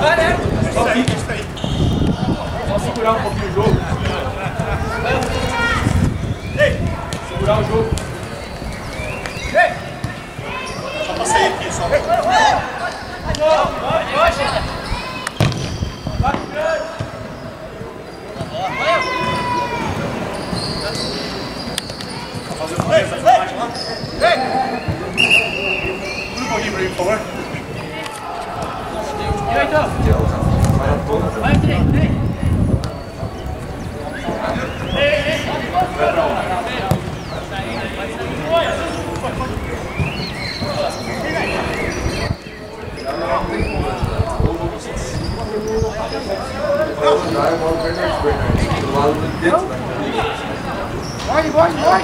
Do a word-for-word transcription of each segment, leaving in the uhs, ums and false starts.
Só fica isso aí. Só segurar um pouquinho o jogo. Ei! Segurar o jogo. Ei! Só pra sair aqui, só. Vai, vai, vai! Tá fazendo uma vez essa parte lá? Ei! Tudo um pouquinho pra mim, por favor. E aí, então? Vai, três, três. Ei, ei, vai pra onde? Vai, vai, vai!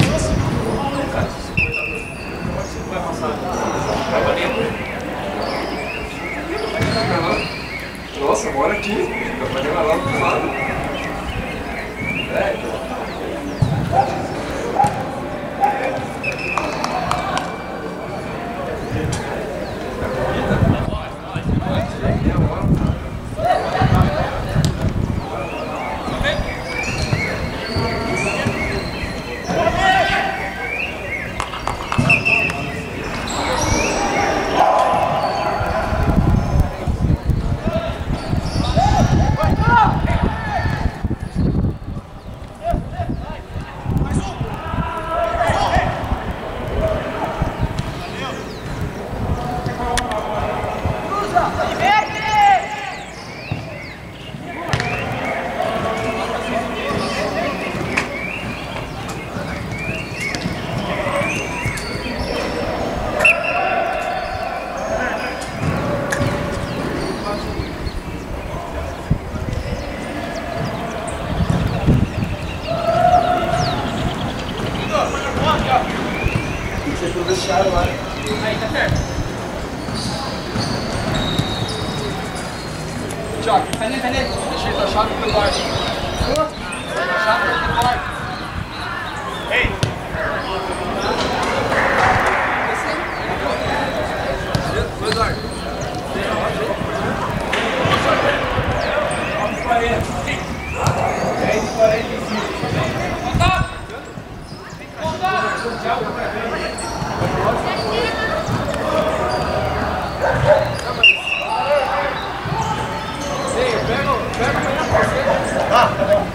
Nossa, mora aqui. Dá pra levar lá do lado. É, Aí, tá certo. Tiago, tá nele, tá nele. Deixa ele achar pro guarda. Achar pro guarda. Ei! Foi, Eduardo. dez e quarenta e cinco. Volta! Volta! Ah, tá bom.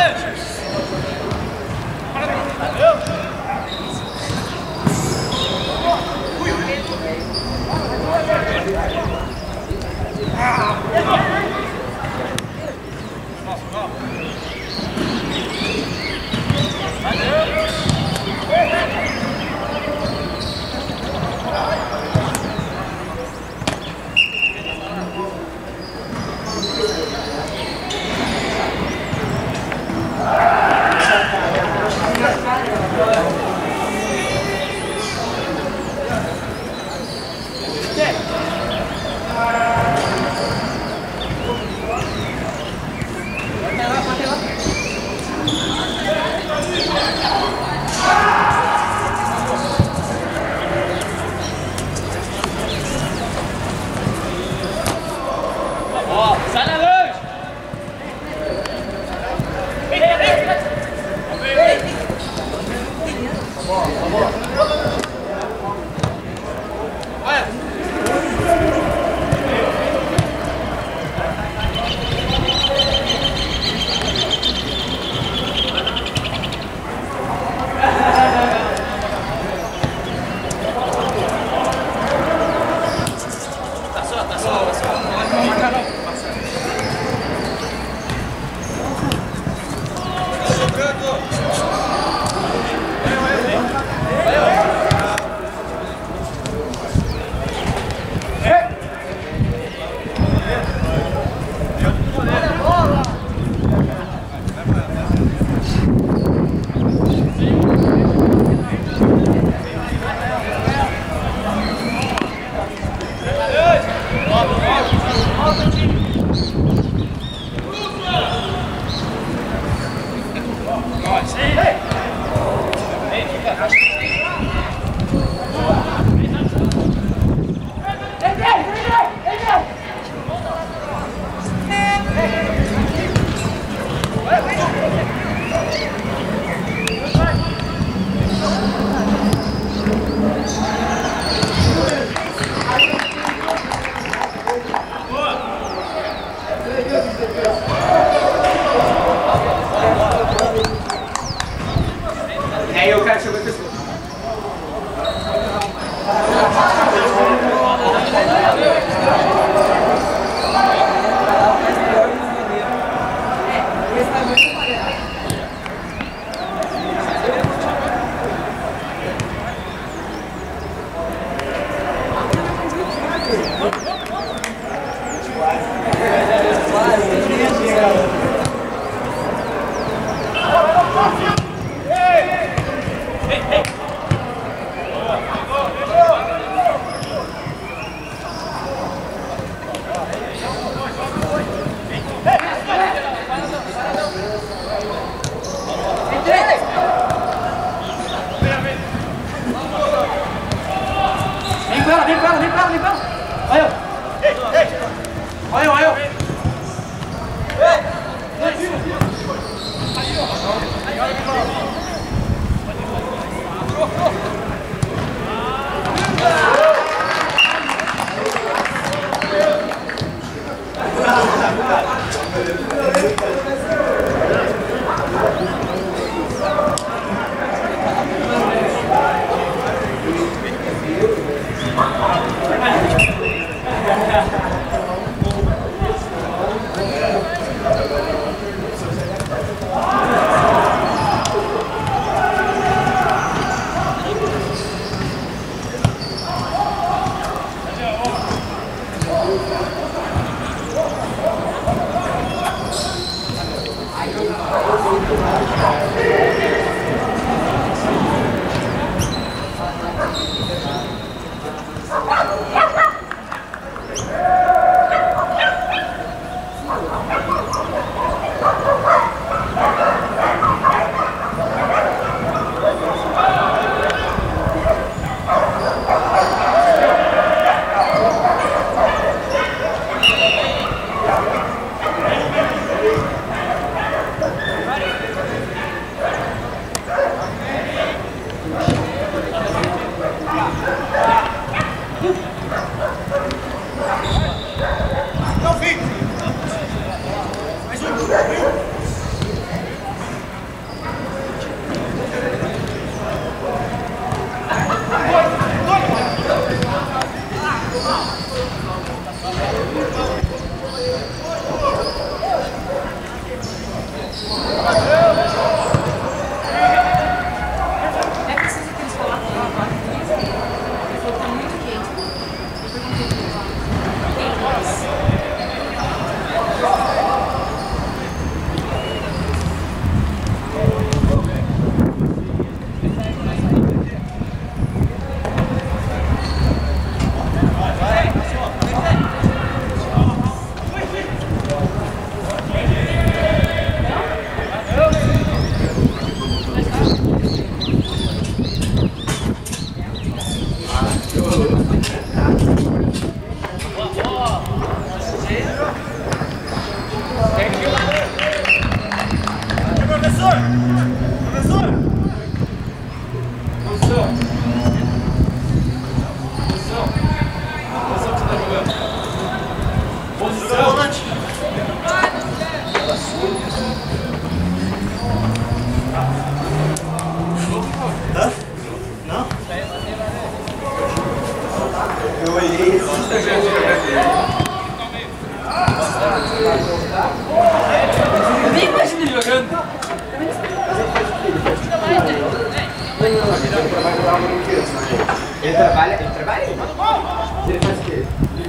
Aí eu quero saber pessoa. Vem com ela, vem com ela, vem com ela, vem com ela. Olha eu. Olha eu, olha eu. Ele trabalha, ele trabalha? Ele faz o quê?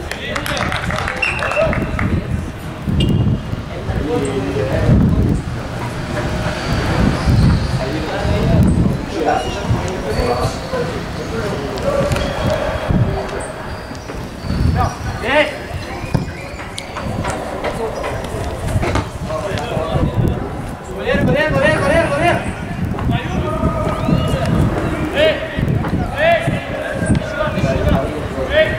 Goleiro, goleiro, goleiro, goleiro, goleiro. Ei! Ei! Ei!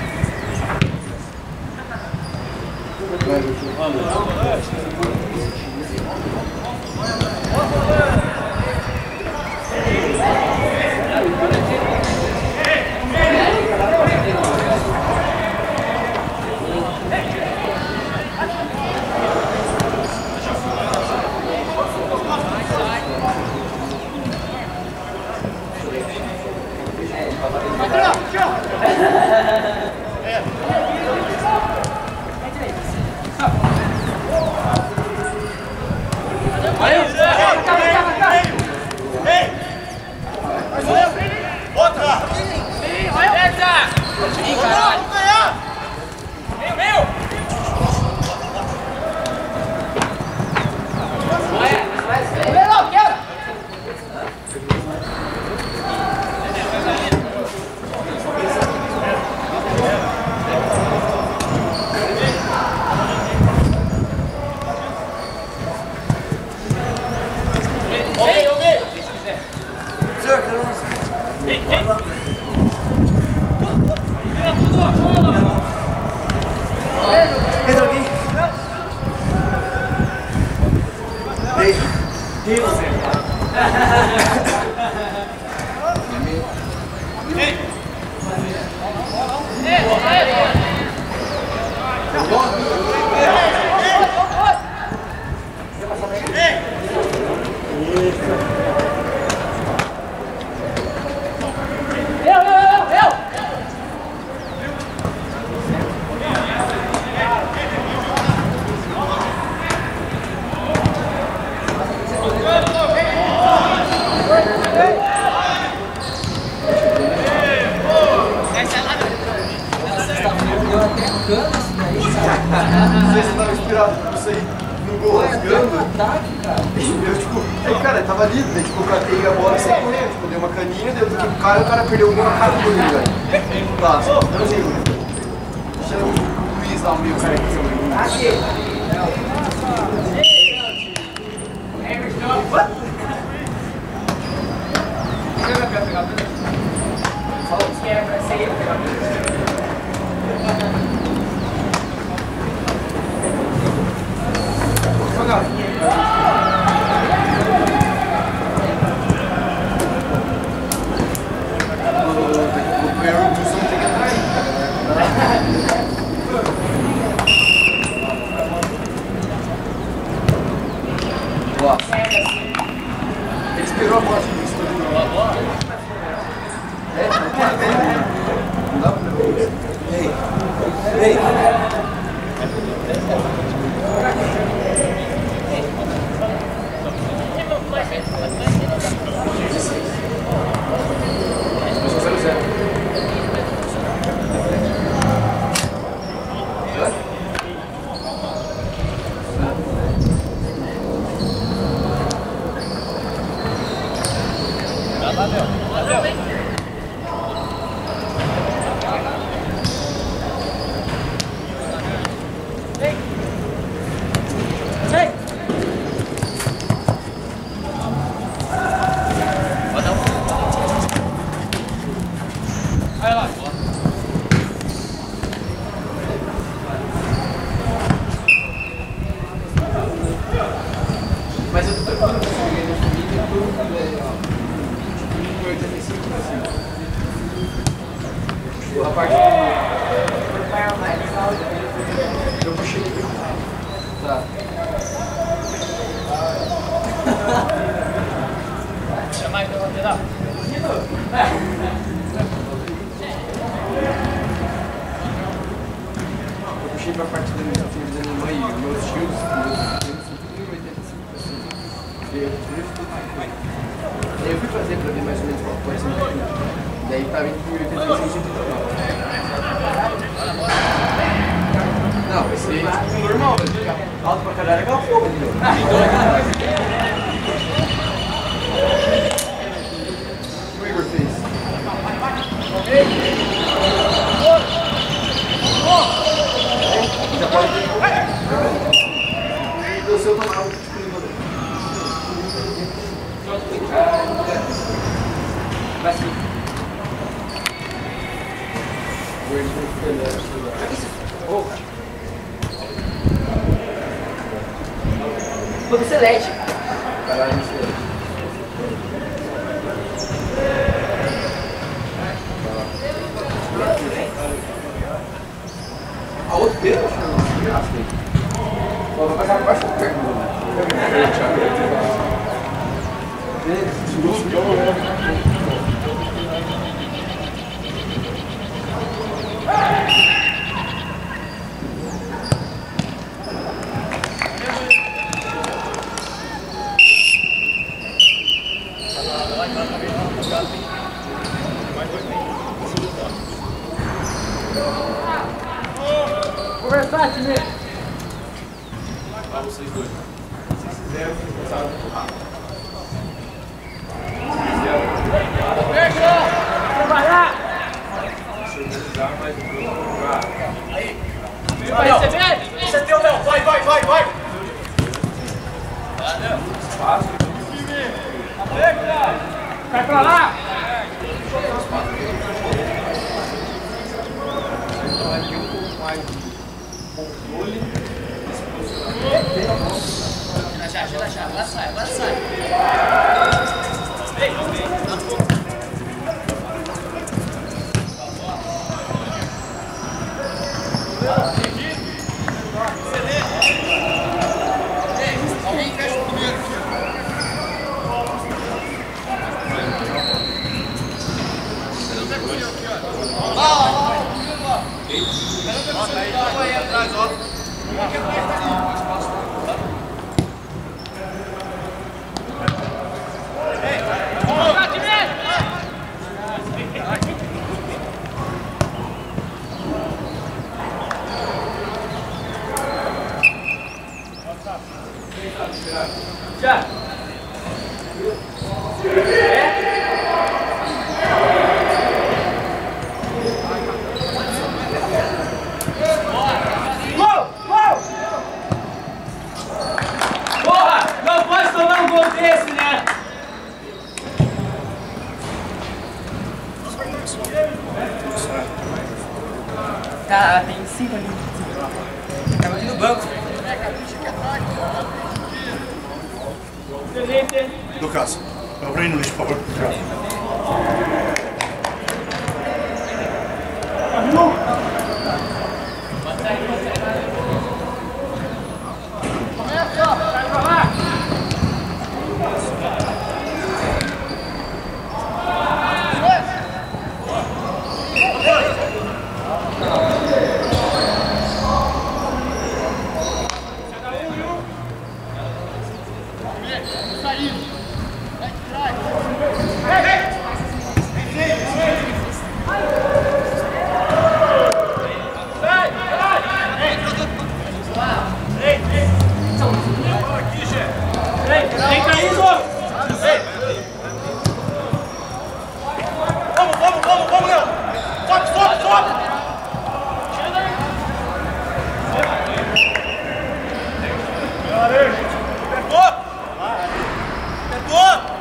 Vocês estavam inspirados por isso aí no gol rasgando. Eu, tipo, aí, cara, tava ali, daí, tipo, eu catei a bola e saí correndo. Tipo, dei uma caninha, deu toquei pro cara e o cara perdeu o gol na cara do goleiro, velho. Tá, eu não sei, deixa o Luiz lá, o meio cara aqui. Aqui. Falou que era pra ser ele pegar O primeiro busão tem que atrair. Boa. Ele esperou a bola de vista. É, não dá pra ver. Ei, ei. Mas eu tô preocupado com isso, eu cheguei no vídeo e tudo, oitenta e cinco por cento. A parte do... Eu puxei aqui. Tá. Chama aí, lateral. Eu puxei pra parte da minha irmã e meus tios, eu fui fazer pra ver mais ou menos qual foi essa. Daí tá vinte por oitenta e seis centímetros. Não, vai ser tipo, normal, vai ficar alto pra caralho, é aquela porra, entendeu? O que o Igor fez? Já pode ter. O seu tomar o vai sim. Vou ver Celeste. Caralho, Celeste. A outra beira, acho que não. Acho que não. Vai passar por baixo do perto. Conversar, time. Pra vocês dois. Se quiser, sabe? Trabalhar! Se organizar, mas jogar. Aí! Vai receber? Você tem o Léo! Vai, vai, vai, vai! Espaço. Vai pra lá! Vai ter um pouco mais de controle desse posicionamento. Relaxa, relaxa, agora sai, agora sai. Alguém fecha o primeiro aqui, ó. Lá, lá, lá. Aí atrás, ó. Já! Porra! Não pode tomar um gol desse, né? Tá, tem cinco ali. Tava aqui no banco. Lucas, abra aí no lixo, por favor. Começa, ó! Vai pra lá! Vem caindo! Vamos, vamos, vamos, vamos, Léo! Sobe, sobe, sobe! Tira daí! Pegou! Pegou!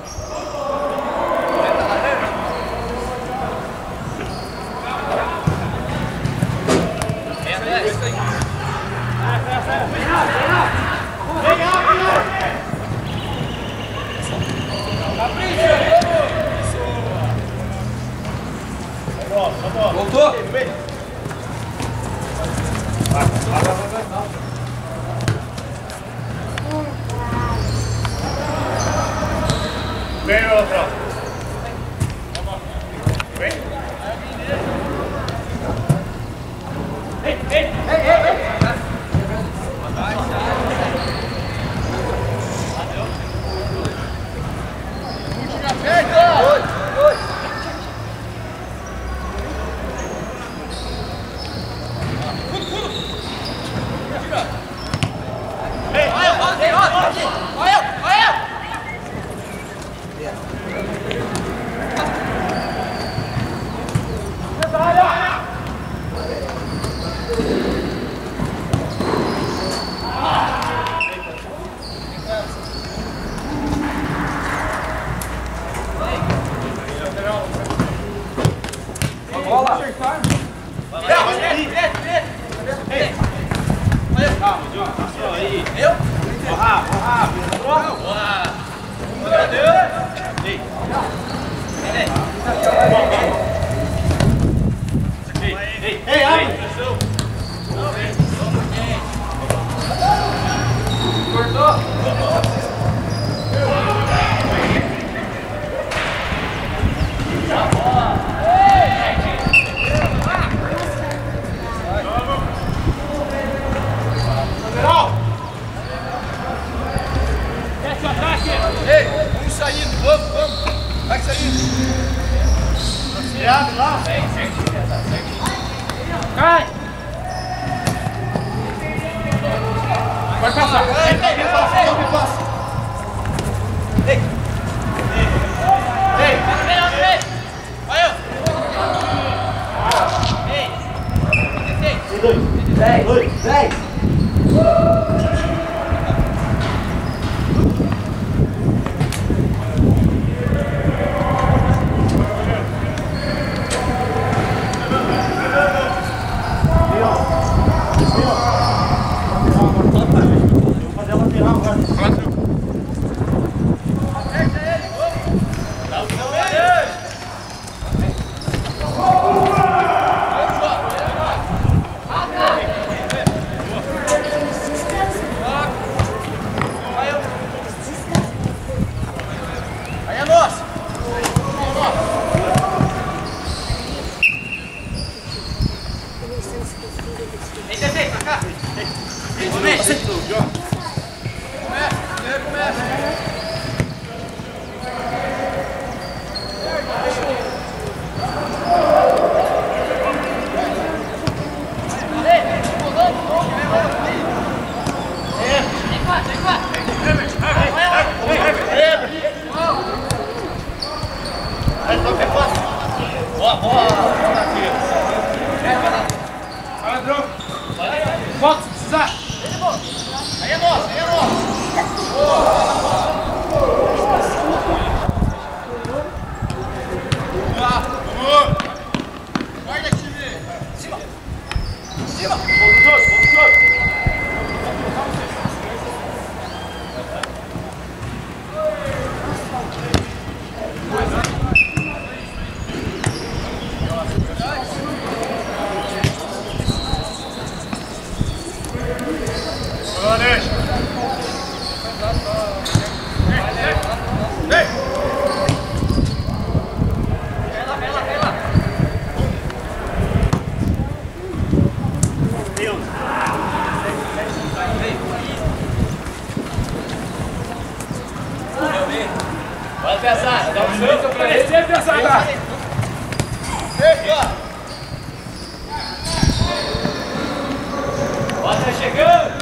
Voltou? Vem, outra. Vem. Ei, ei, ei, ei, ei! Pode passar. Ei, ei, me passa, não me passa. Ei. Ei. Ei. Vai eu. Ei. Dois. Dez. Dois. Dez. Volta se precisar. Aí é nosso, aí é nosso. Guarda aqui, time. Cima. Cima. Volta os dois, volta os dois. Vai pesar, dá um jeito pra ele. Descer, pesada. Ei, ó. Bota chegando.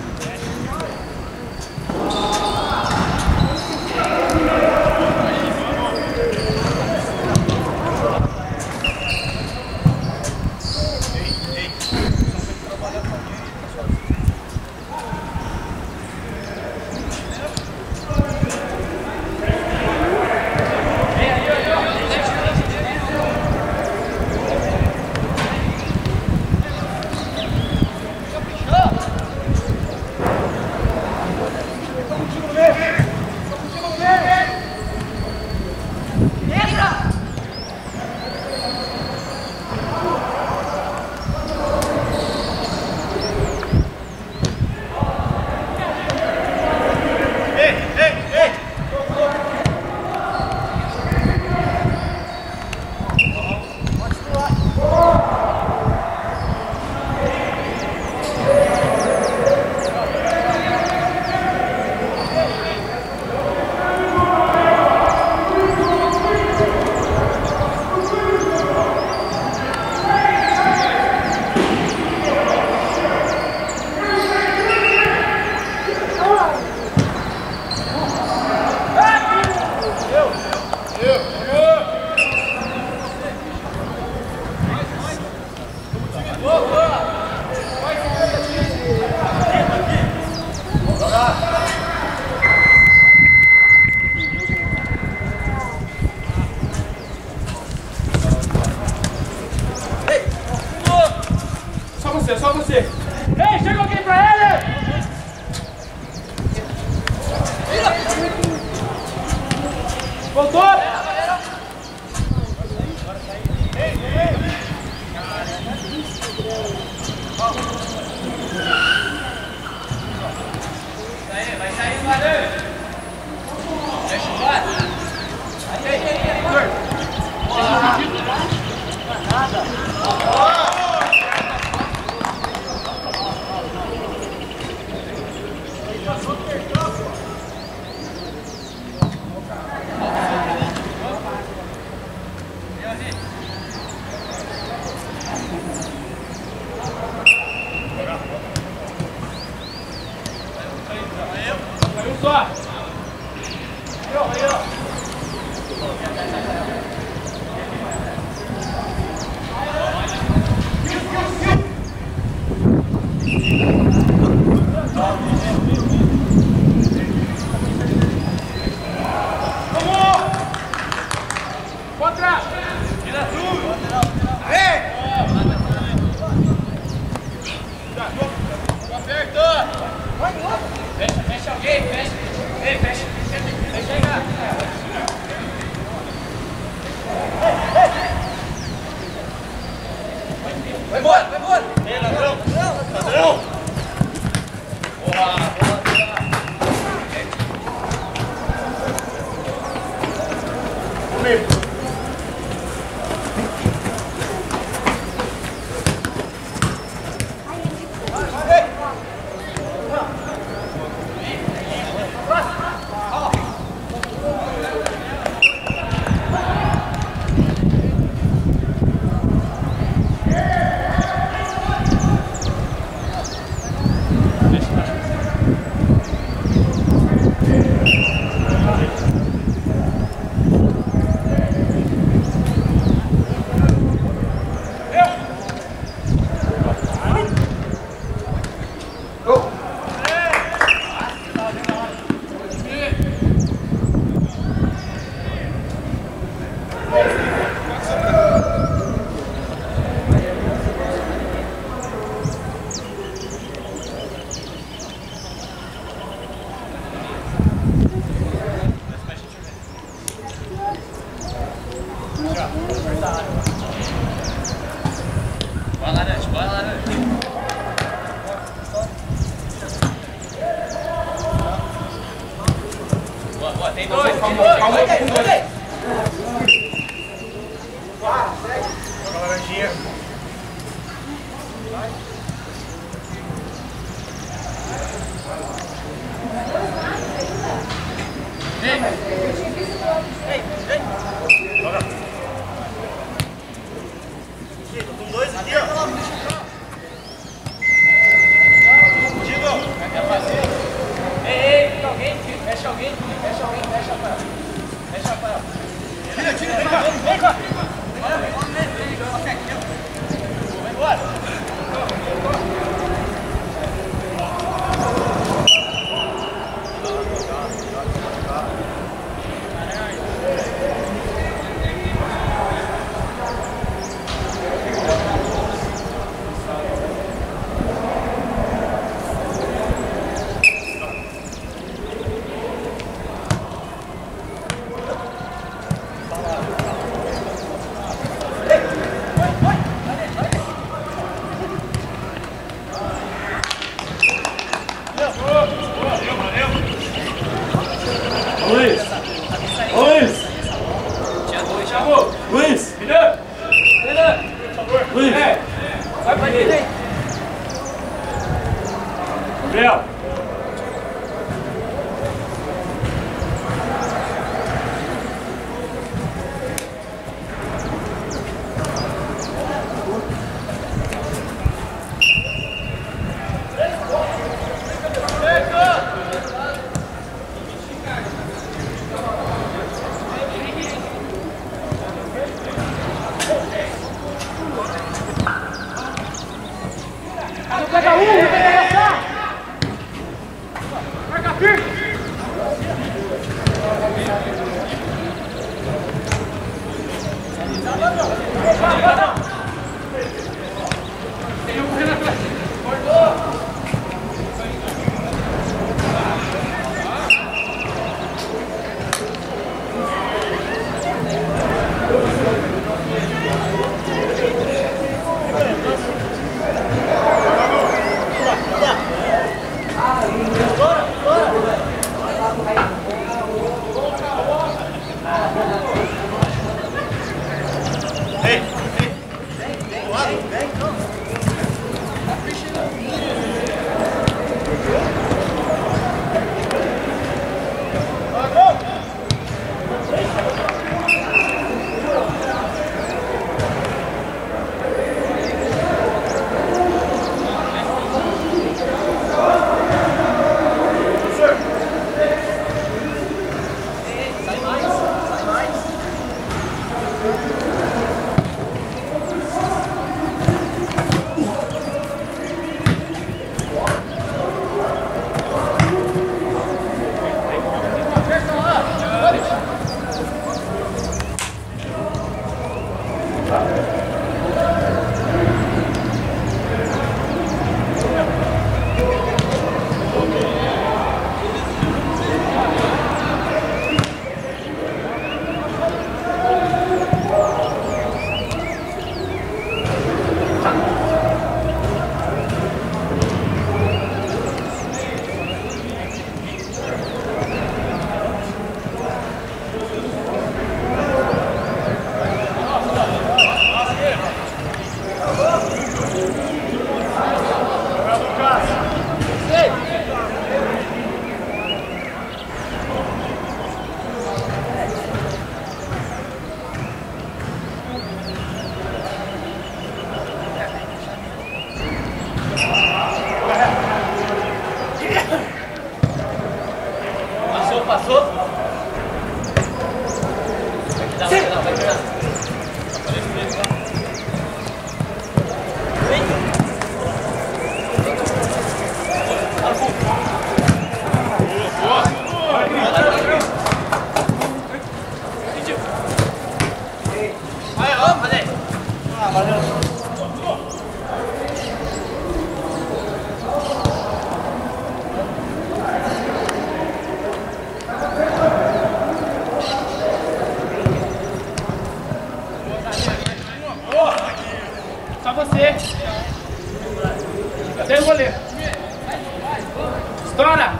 Só você. Ei, chega alguém pra ele! Voltou! Vai sair do lado. Deixa o lado. Aí, aí, aí, aí. Nada. só. Aí, ó. Vai embora, vai embora! Ei, ladrão! Ladrão! Boa, boa, Comigo! Vai lá, Nath, vai lá, Nath. Boa, boa, tem dois, tem dois. Calma aí, calma aí. Joga a laranjinha. Joga. Aqui, tô com dois aqui, ó. Ei, ei, fica alguém, fecha alguém, fecha alguém, fecha a Rafael. Fecha a Rafael. Tira, tira, vem cá. Vem cá. Vai embora. Luiz! Ô Luiz! Tinha dois, chamou. Luiz! Renan! Renan! Por favor! Luiz! É. Vai pra direita. Gabriel! Pega um, pega essa! Marca firme! Tem um correndo atrás. Cortou! Bora! Bora! Estoura!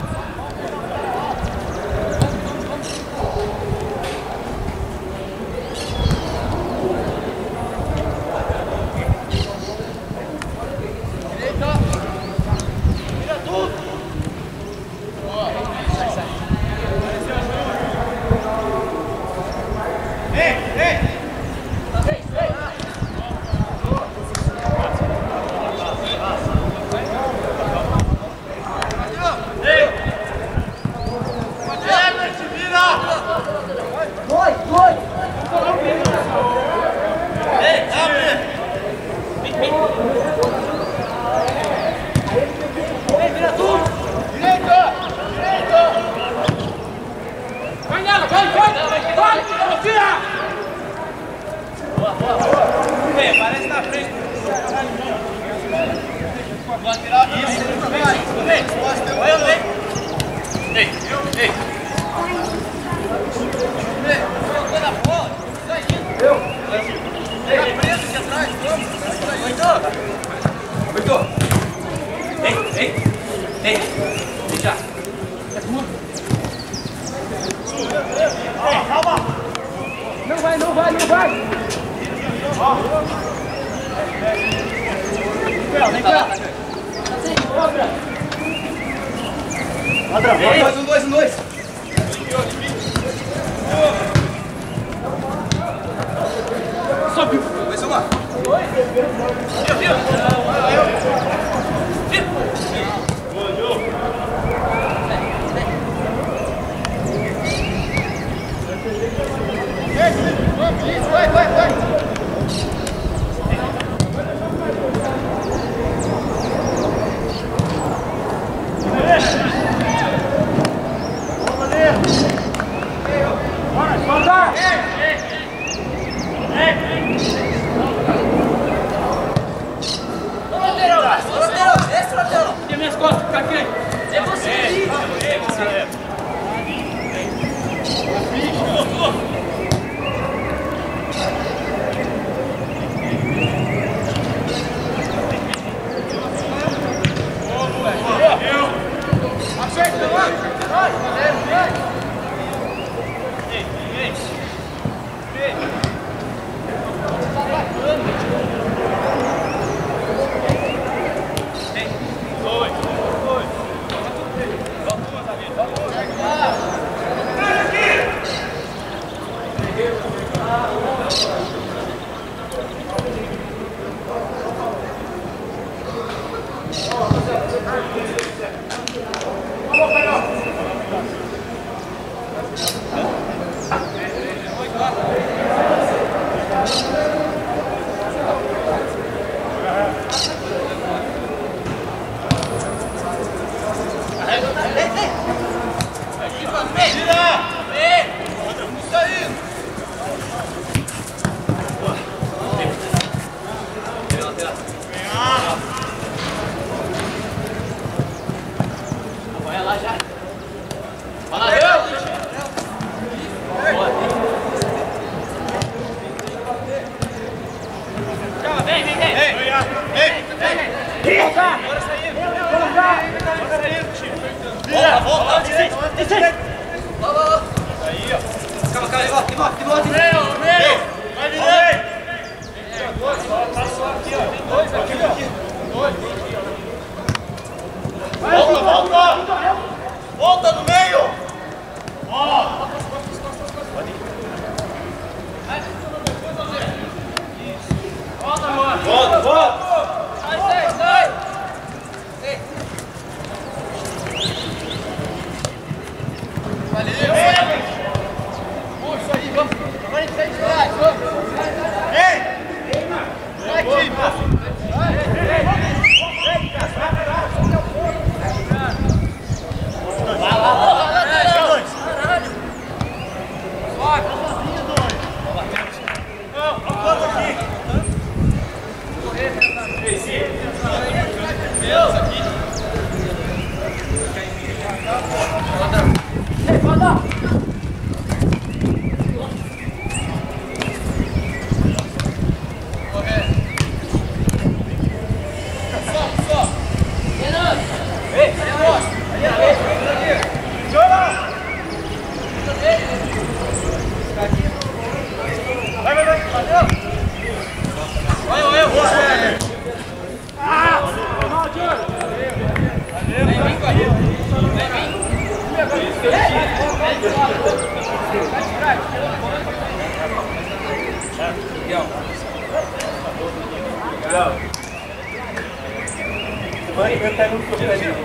Não vai, não vai, não vai! Vem cá! Padrão, dois, um, dois, um, dois! Sobe! Mais uma! Vai, vai, vai! Tem minhas costas, fica aqui. É você aí. É você. Acerta, vai! Vai! Vai! Ei, Vai, eu pego no seu pé.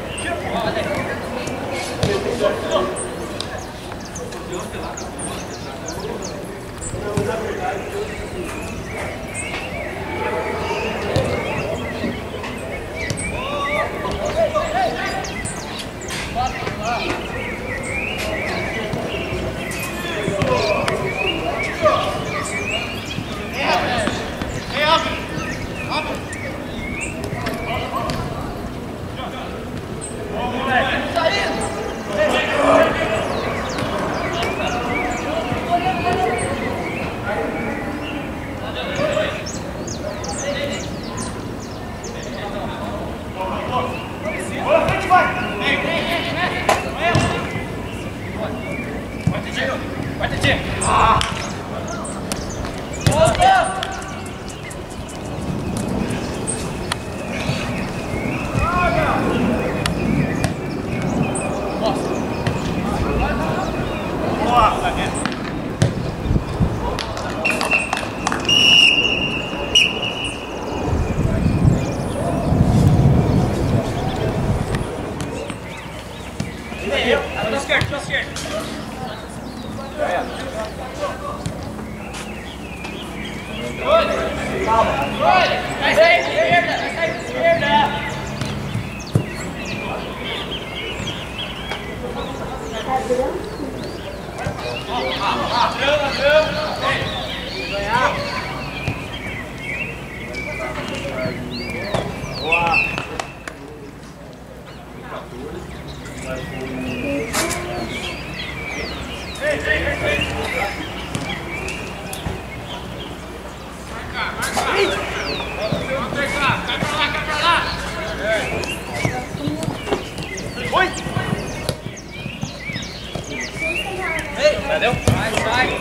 Valeu? Vai, vai.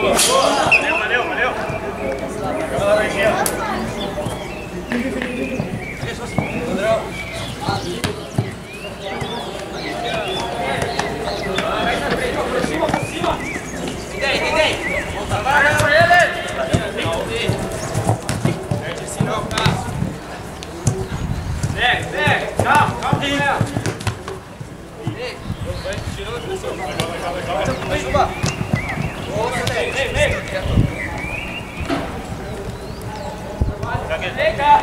Valeu, valeu, valeu. Segue, segue. Calma, calma, Léo. Suba. Vem, vem, vem. Vem cá.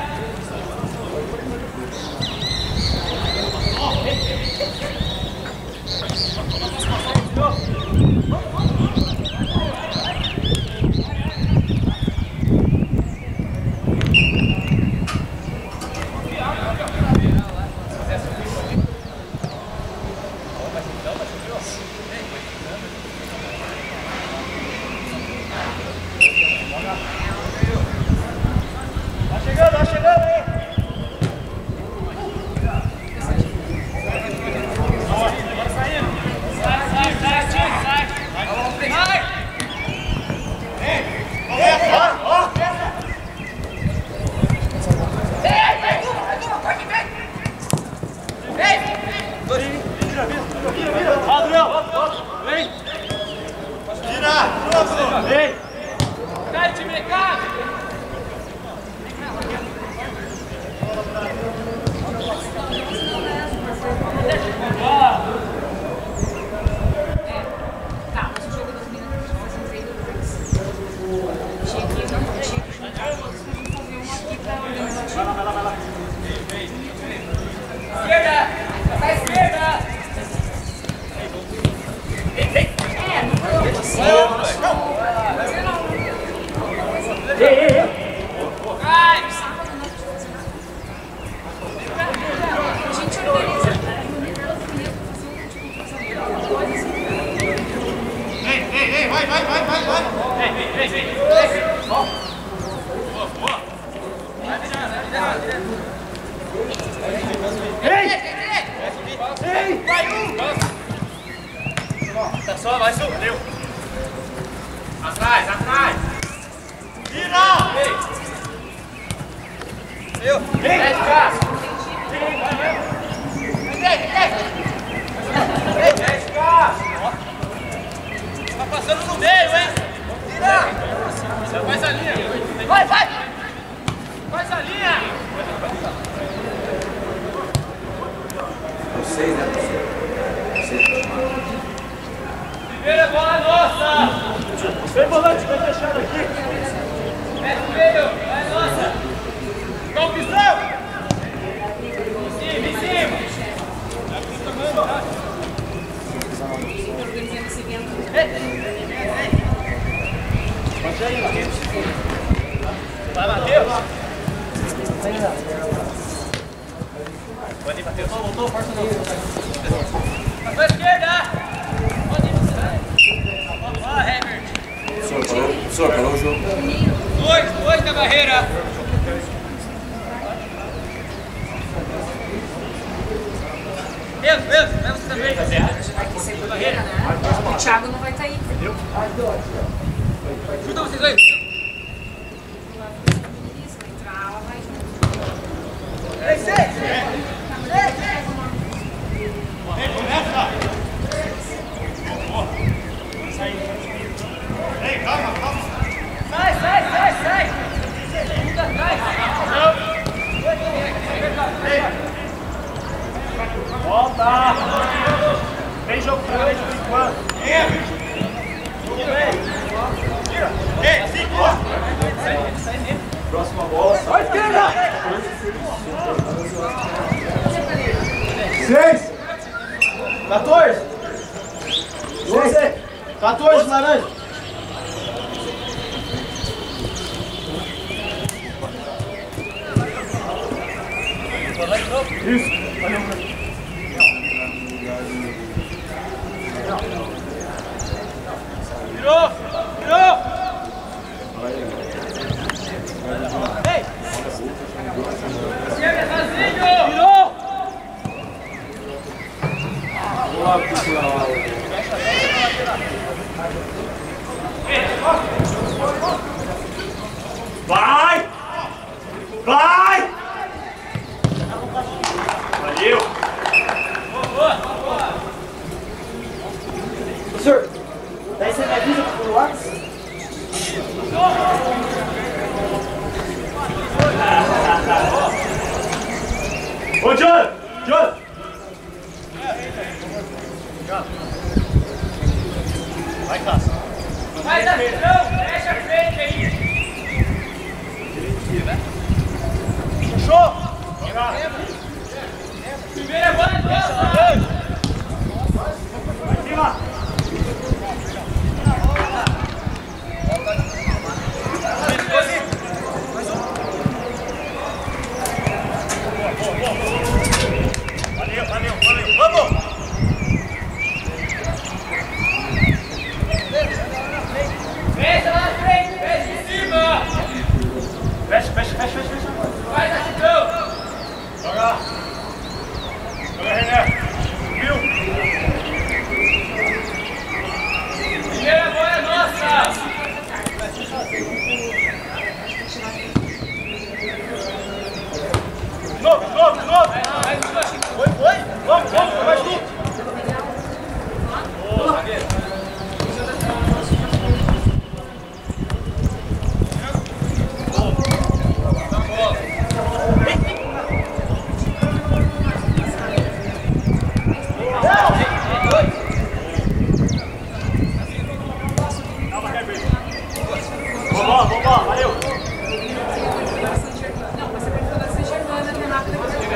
Tá só, vai, subiu. Atrás, atrás. Vira! Eu. Vem, vai, vai. Vem, vem. Vem, cá. Vem, volante, vai fechado aqui. Mete o meio, vai, nossa. Com opção. Em cima, em cima. Pode aí, Matheus. Vai, Matheus. Pode ir, Matheus. Voltou, força não. Passou à esquerda. Pode ir, você vai. Ó, Herbert. Professor, parou, professor, parou o jogo. Dois, dois na barreira. Mesmo, mesmo, mesmo você também. Aqui sempre barreira, né? O Thiago não vai estar aí. Entendeu? Ajuda vocês dois. Isso, vai entrar, ela vai junto. Seis, seis. Seis, seis. Começa! Ei, calma, calma. Sai, sai, sai, sai. Ajuda atrás. Volta! Vem jogo pra frente por enquanto. Ei, cinco! Próxima bola. Vai, esquerda! Seis. quatorze. doze. quatorze, laranja. Isso, valeu. Virou, virou. Ei. Chega, sozinho. Virou. Vai! Vai! Valeu! Boa, boa. Professor, daí você me avisa por WhatsApp? Ô, John! John! Vai, Cássio. Vai, Davidão, fecha a frente aí. Fechou? Primeira bola, nossa. Vai cima! Valeu, valeu, valeu. Vamos! Fecha lá na frente, fecha em cima. Fecha, fecha, fecha, fecha, fecha. Vai, Davidão. Joga! Joga, René! Viu? Primeira bola é nossa. De novo, de novo, de novo! Vai, vai, Foi, foi! Vamos, vamos, vai junto! boa, zagueiro. Vamos lá, vamos lá, valeu! Não, você vai falar São Germana, Renato.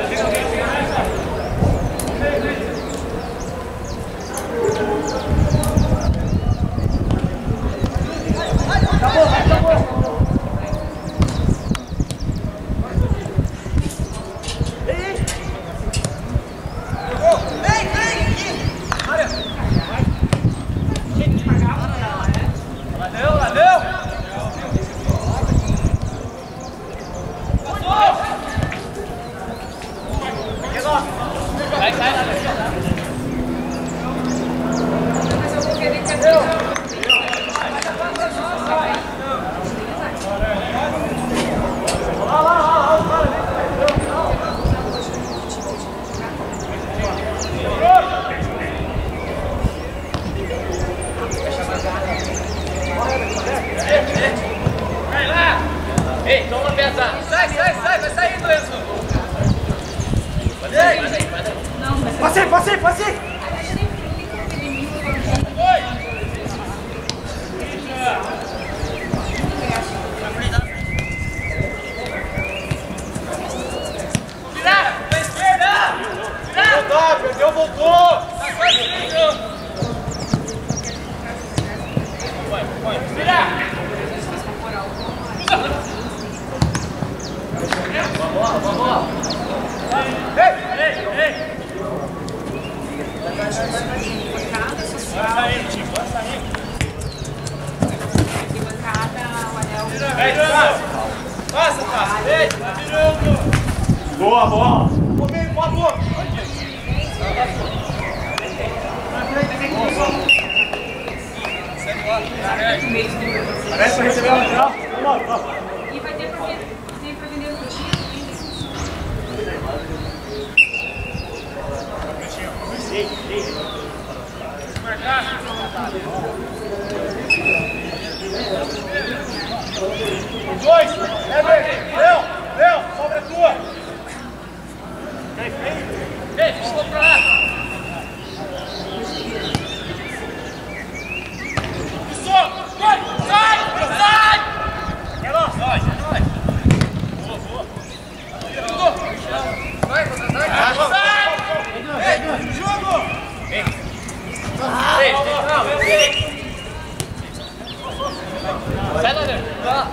Acabou, acabou! Valeu, valeu. Vai, sai lá. Mas eu vou querer que a Vai lá. Ei, toma pesado. Sai, sai, sai. Vai sair, Enzo. Vai daí, vai daí, vai daí. Não, mas Passei, passei, passei! a gente nem fica aquele mil. Oi. Bancada social. Vai saindo, Chico, vai saindo. Aqui, bancada, o anel. Vem, passa, passa. Vem, tá virando. Boa, bola. Comigo, por favor. Parece pra receber a lateral. Vamos lá, E vai ter pra vender, tem pra vender no dia. Dois. É bem. Léo, Léo, sobra tua. Vem, vamos pra lá. Isso, vai, sai, sai. É nóis, é nóis. Boa, boa. Vai, vai, vai. Sai. Ei, jogo. Vem. Vem, vem. Sai lá dentro.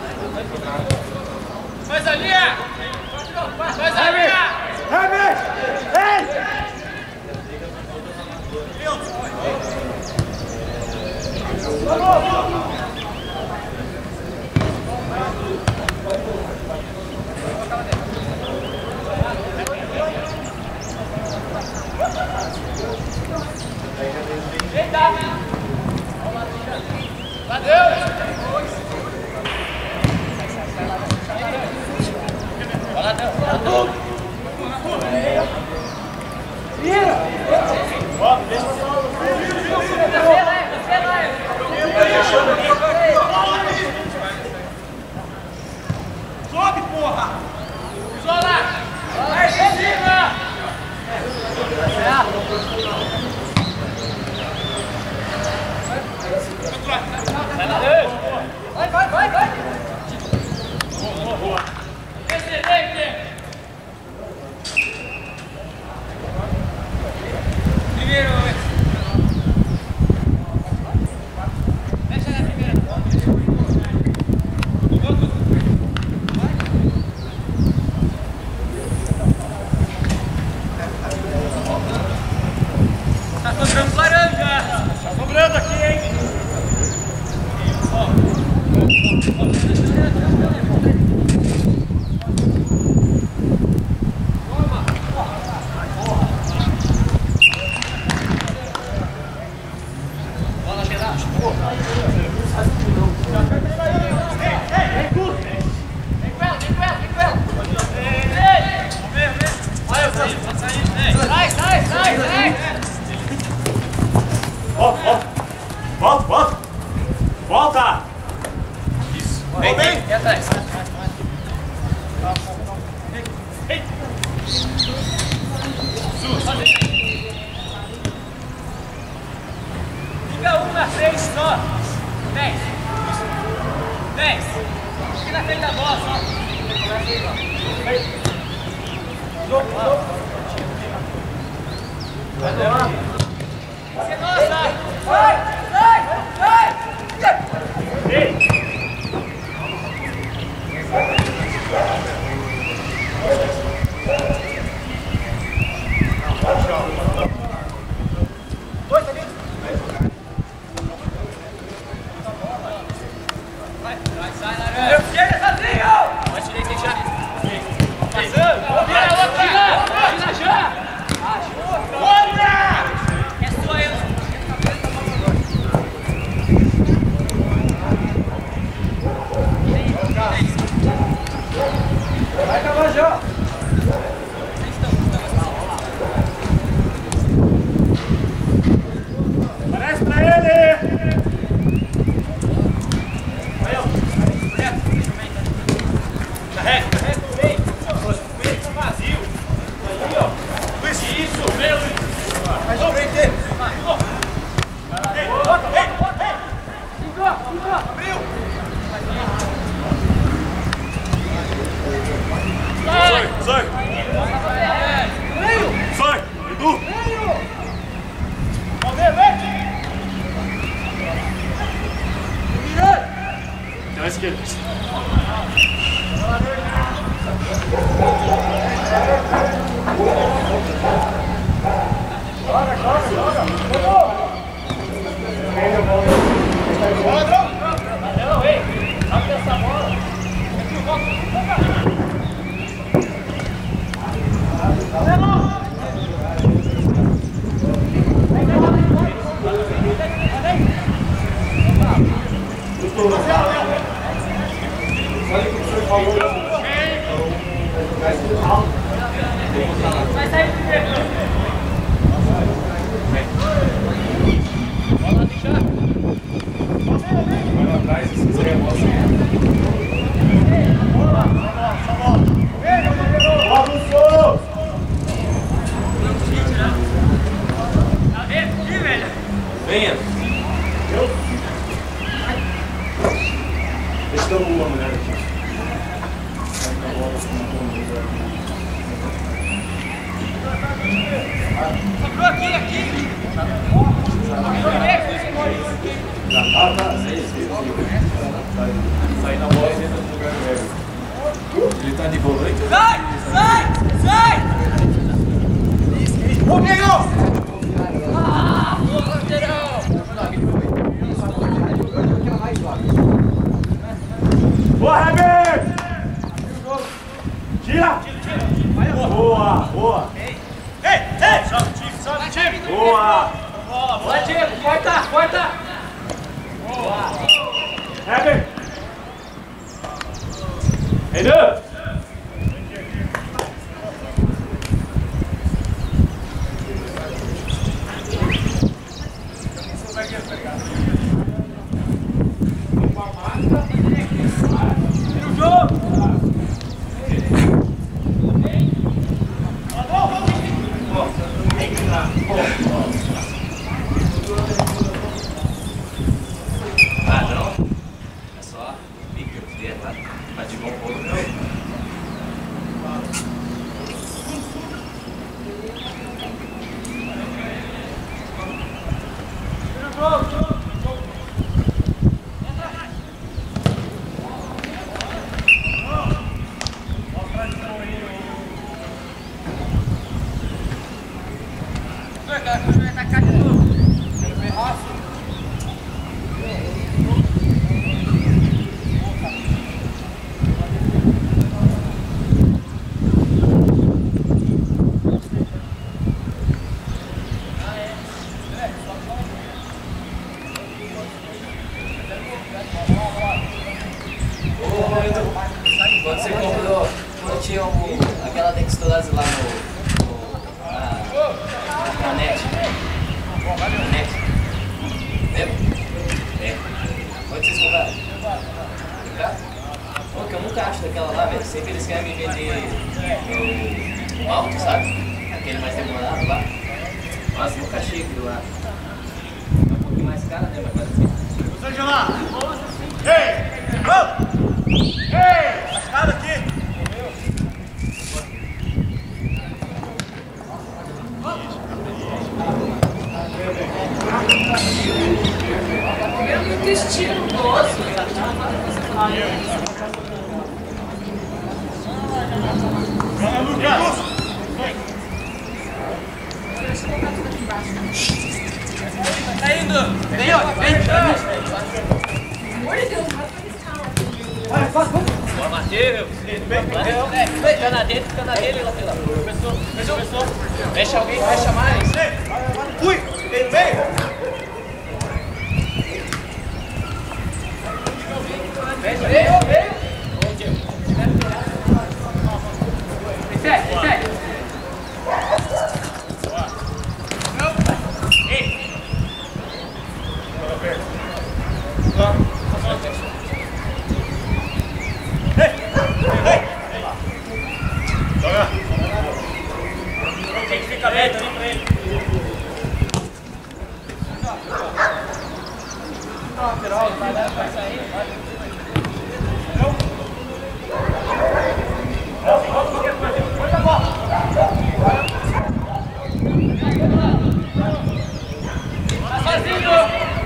Faz a linha. Faz a linha. Rames! Ei! Valeu! Sobe, porra! Sola! Vai, cima! Vai, vai, vai, vai! Boa, boa! Excelente! Primeiro, deixa na primeira. Tá sobrando laranja. Tá sobrando aqui, hein? Sai, sai, sai, sai! Volta, volta. Volta, volta. Volta. Isso. Vem, vem. E atrás. Ei. Fica um na frente só. Dez. Dez. Fica na frente da bola só. Jogo, jogo. Vai levar. Você nossa! Vai! Vai! Vai! Ei. Dois ali. Vai, vai, sai, laranja. Eu quero essa trilha! Vai direito, deixa. Passando! Vira a outra! Vira já! Outra! É sua eu. Vai acabar já! Parece pra ele! Aí, ó. Carrega, carrega, vem. Vem, tá vazio. Aí, ó. Luiz, isso, vem, Luiz. Mais um, vem, vem. Vem, bota, vem, bota, vem. Entrou, entrou. Abriu. Sai, sai! Meio. Sai! Edu! Meio. Vem, vem. Tem a esquerda. Joga, joga, joga. Venha. Eu? Deixa eu dar uma olhada aqui. Sobrou aqui, aqui. Ah, tá. Sei, sei. Sai na bola e entra no lugar do Everton. Ele tá de volante? Sai! Sai! Sai! Ô, Diego! Ah, boa, lateral! Boa, Heber! Tira! Boa, boa! Ei, ei! Sobe o time, sobe o time! Boa! Bola, boa, Diego! Corta, corta! Boa! Heber! Renan! Ah, não? É só pica, tá? Mas de bom pouco não. Quando você comprou, quando tinha o, aquela texturase lá no, no na, na net. Na net. Lembra? É. Onde vocês compraram? Compraram? Pô, que eu nunca acho daquela lá, velho. Sempre eles querem me vender o, o alto, sabe? Aquele mais demorado lá. Nossa, nunca achei aquilo lá. É um pouquinho mais caro, né? Mas vale a pena. Vamos lá! Ei! Vamos! Ei! Escada aqui! Eu muito estilo doce. Vamos, Lucas! Tá indo! Vem, ó! Vem! Amor de Deus, Boa, Matheus! Fica na dele, fica na dele, lateral. Começou, começou, começou. Fecha alguém, fecha mais. Fui! Vem, vem! Vem, vem, vem! Segue, segue. Ei! Tem que ficar aberto ali pra ele. Lateral, vai lá, vai sair, vai. Corta a bola. Sozinho.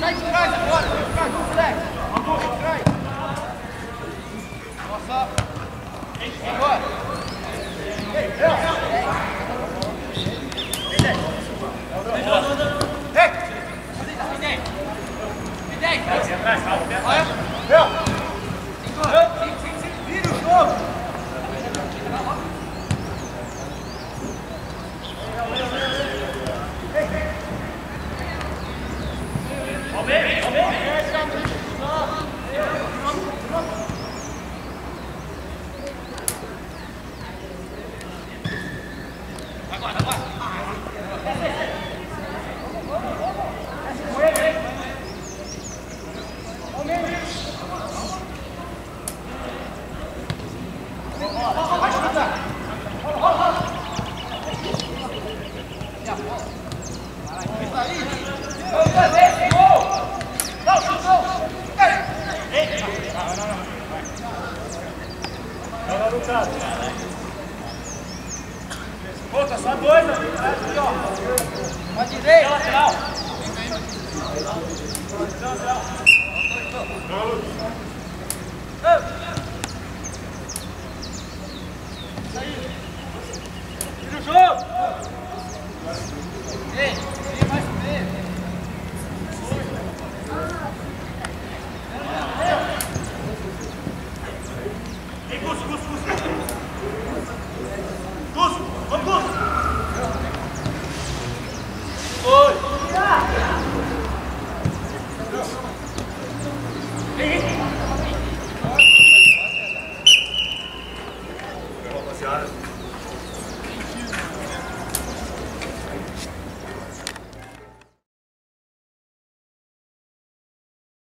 Sai de trás agora! Sai, moleque! Sai de trás! Nossa! Agora! Ei, vira o jogo! Volta, só dois, aqui, ó. Pra direita! Lateral. Vira o jogo! Ei!